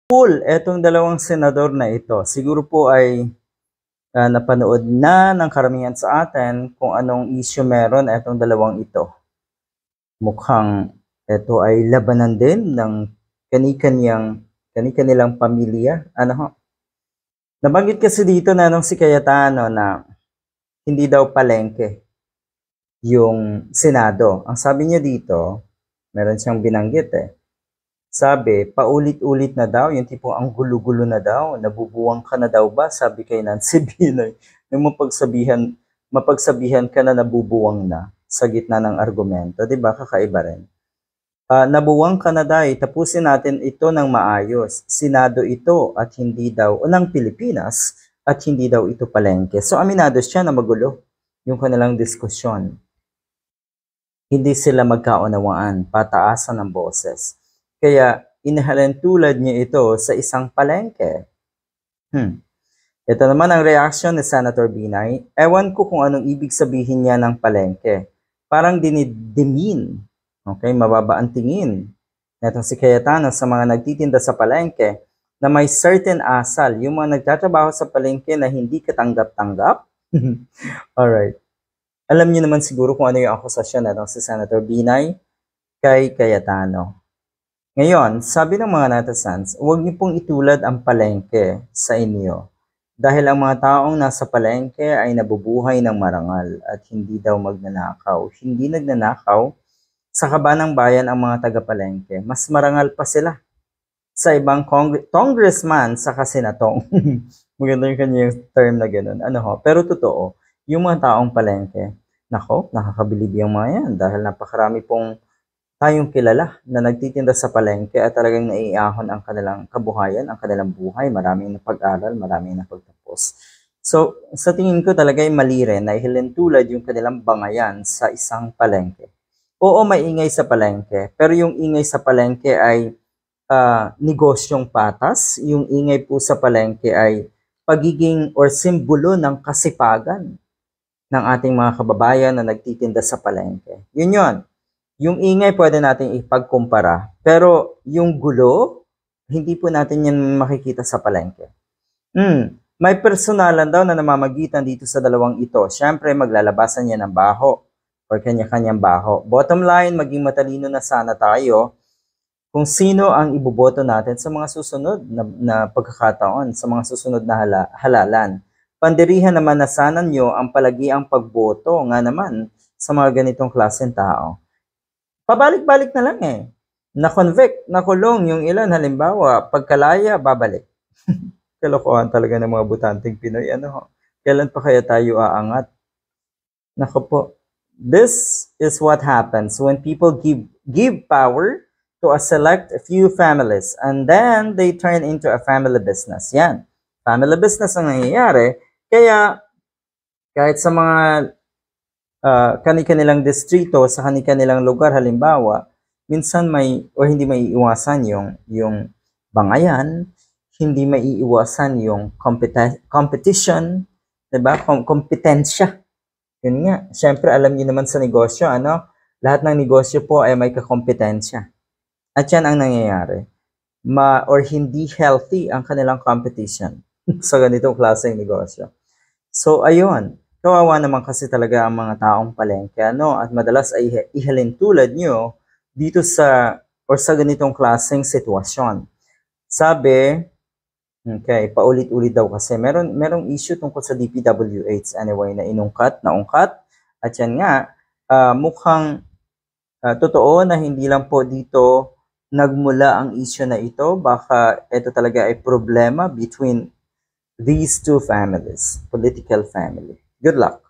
Full, etong dalawang senador na ito. Siguro po ay napanood na ng karamihan sa atin kung anong issue meron etong dalawang ito. Mukhang ito ay labanan din ng kani-kanilang pamilya. Ano ho? Nabanggit kasi dito na nung si Cayetano na hindi daw palengke yung Senado. Ang sabi niya dito, meron siyang binanggit Sabi, paulit-ulit na daw, yung tipong ang gulo-gulo na daw, nabubuwang ka na daw ba? Sabi kay Nancy Binoy, yung mapagsabihan ka na nabubuwang na sa gitna ng argumento, di ba? Kakaiba rin. Nabuwang ka na daw, tapusin natin ito ng maayos. Senado ito at hindi daw, ng Pilipinas at hindi daw ito palengke. So aminado siya na magulo yung kanilang diskusyon. Hindi sila magkaunawaan, pataasan ng boses. Kaya inahalintulad niya ito sa isang palengke. Ito naman ang reaction ni Senator Binay. Ewan ko kung anong ibig sabihin niya ng palengke. Parang dinidimin, okay, mababa ang tingin. Netong si Cayetano sa mga nagtitinda sa palengke na may certain asal, yung mga nagtatrabaho sa palengke na hindi katanggap-tanggap. Alright. Alam niyo naman siguro kung ano yung akusasyon netong si Senator Binay kay Cayetano. Ngayon, sabi ng mga netizens, huwag niyo pong itulad ang palengke sa inyo dahil ang mga taong nasa palengke ay nabubuhay ng marangal at hindi daw magnanakaw. Hindi nagnanakaw sa kabanang bayan ang mga taga-palengke. Mas marangal pa sila sa ibang congressman sa kasenatong. Maganda yung kanyang term na gano'n. Pero totoo, yung mga taong palengke, nako, nakakabilib yung mga yan dahil napakarami pong tayong kilala na nagtitinda sa palengke at talagang naiahon ang kanilang kabuhayan, ang kanilang buhay. Maraming napag-aral, maraming napagtapos. So, sa tingin ko talaga ay mali rin na ihilintulad yung kanilang bangayan sa isang palengke. Oo, may ingay sa palengke, pero yung ingay sa palengke ay negosyong patas. Yung ingay po sa palengke ay pagiging or simbolo ng kasipagan ng ating mga kababayan na nagtitinda sa palengke. Yun yun. Yung ingay pwede natin ipagkumpara, pero yung gulo, hindi po natin yan makikita sa palengke. May personalan daw na namamagitan dito sa dalawang ito. Siyempre, maglalabasan niya ng baho or kanya-kanyang baho. Bottom line, maging matalino na sana tayo kung sino ang iboboto natin sa mga susunod na pagkakataon, sa mga susunod na halalan. Pandirihan naman na sana nyo ang palagiang pagboto nga naman sa mga ganitong klaseng tao. Pabalik-balik na lang Na-convict, nakulong yung ilan, halimbawa, pagkalaya, babalik. Kalokohan talaga ng mga butanteng Pinoy. Kailan pa kaya tayo aangat? Nako po. This is what happens when people give power to a select few families and then they turn into a family business. Yan. Family business ang nangyayari. Kaya, kahit sa mga kani-kanilang distrito, sa kani-kanilang lugar, halimbawa, minsan hindi may iwasan yung bangayan, hindi may iiwasan yung competition, diba? Kompetensya. Yun nga, syempre alam niyo naman sa negosyo, lahat ng negosyo po ay may kakompetensya. At yan ang nangyayari. Or hindi healthy ang kanilang competition sa ganitong klaseng negosyo. So, ayun. Kawawa naman kasi talaga ang mga taong palengke, at madalas ay ihalintulad nyo dito sa ganitong klaseng sitwasyon. Sabi, okay, paulit-ulit daw kasi merong issue tungkol sa DPWH anyway na naungkat, at yan nga, mukhang totoo na hindi lang po dito nagmula ang issue na ito, baka ito talaga ay problema between these two families, political family. Good luck.